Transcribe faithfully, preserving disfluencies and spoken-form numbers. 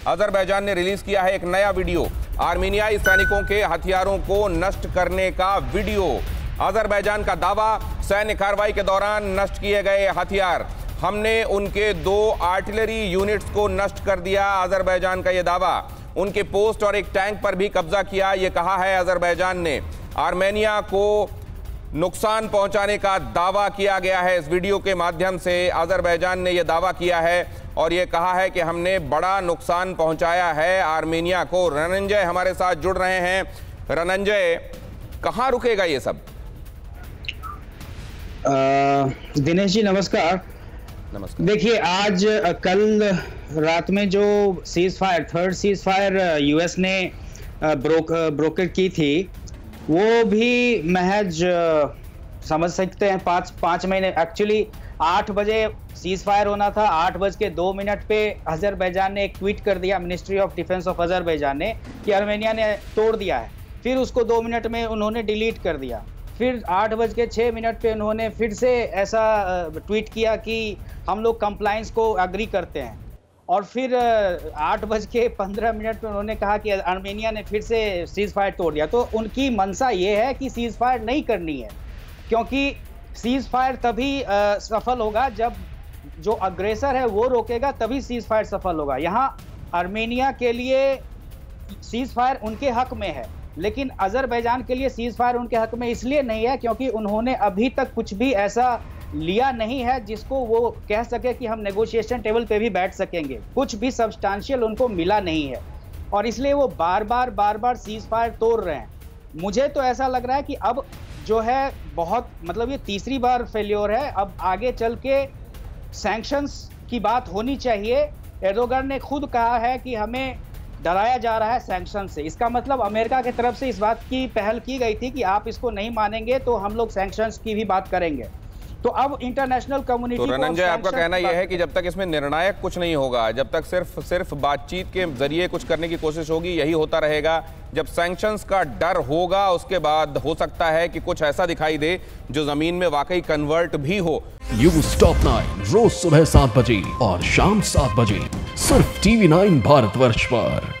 Azerbaijan ने release किया है एक नया वीडियो, आर्मीनियाई सैनिकों के हथियारों को नष्ट करने का वीडियो। अजरबैजान का दावा, सैन्य कार्रवाई के दौरान नष्ट किए गए हथियार, हमने उनके दो आर्टिलरी यूनिट्स को नष्ट कर दिया। अजरबैजान का यह दावा, उनके पोस्ट और एक टैंक पर भी कब्जा किया, यह कहा है अजरबैजान ने। आर्मेनिया को नुकसान पहुंचाने का दावा किया गया है। इस वीडियो के माध्यम से अजरबैजान ने यह दावा किया है और यह कहा है कि हमने बड़ा नुकसान पहुंचाया है आर्मेनिया को। रनंजय हमारे साथ जुड़ रहे हैं। रनंजय, कहां रुकेगा ये सब? दिनेश जी नमस्कार। नमस्कार। देखिए, आज कल रात में जो cease fire third cease fire US ने ब्रोक ब्रोकर की थी, वो भी महज समझ सकते हैं पाँच पाँच महीने एक्चुअली आठ बजे सीज फायर होना था। आठ बज के दो मिनट पे अजरबैजान ने एक ट्वीट कर दिया, ministry of defence of Azerbaijan ने, कि आर्मेनिया ने तोड़ दिया है। फिर उसको दो मिनट में उन्होंने डिलीट कर दिया। फिर आठ बज के छः मिनट पे उन्होंने फिर से ऐसा ट्वीट किया कि हम लोग कंप्लायंस को अग्री करते हैं। और फिर आठ बज के पंद्रह मिनट में उन्होंने कहा कि आर्मेनिया ने फिर से सीज फायर तोड़ दिया। तो उनकी मंशा ये है कि सीज फायर नहीं करनी है, क्योंकि सीज फायर तभी आ, सफल होगा जब जो अग्रेसर है वो रोकेगा, तभी सीज फायर सफल होगा। यहाँ आर्मेनिया के लिए सीज फायर उनके हक में है, लेकिन अजरबैजान के लिए सीज फायर उनके हक में इसलिए नहीं है क्योंकि उन्होंने अभी तक कुछ भी ऐसा लिया नहीं है जिसको वो कह सके कि हम नेगोशिएशन टेबल पे भी बैठ सकेंगे। कुछ भी सब्सटेंशियल उनको मिला नहीं है और इसलिए वो बार बार बार बार सीज फायर तोड़ रहे हैं। मुझे तो ऐसा लग रहा है कि अब जो है बहुत मतलब ये तीसरी बार फेल्योर है। अब आगे चल के सैंक्शंस की बात होनी चाहिए। एर्दोगन ने खुद कहा है कि हमें डराया जा रहा है सैंक्शन से। इसका मतलब अमेरिका की तरफ से इस बात की पहल की गई थी कि आप इसको नहीं मानेंगे तो हम लोग सैंक्शंस की भी बात करेंगे। तो अब इंटरनेशनल कम्युनिटी तो रनंजय, आपका कहना यह है कि जब तक इसमें निर्णायक कुछ नहीं होगा, जब तक सिर्फ सिर्फ बातचीत के जरिए कुछ करने की कोशिश होगी, यही होता रहेगा। जब सैंक्शंस का डर होगा उसके बाद हो सकता है कि कुछ ऐसा दिखाई दे जो जमीन में वाकई कन्वर्ट भी हो। न्यूज़ टॉप नाइन रोज सुबह सात बजे और शाम सात बजे सिर्फ टीवी नाइन भारतवर्ष पर।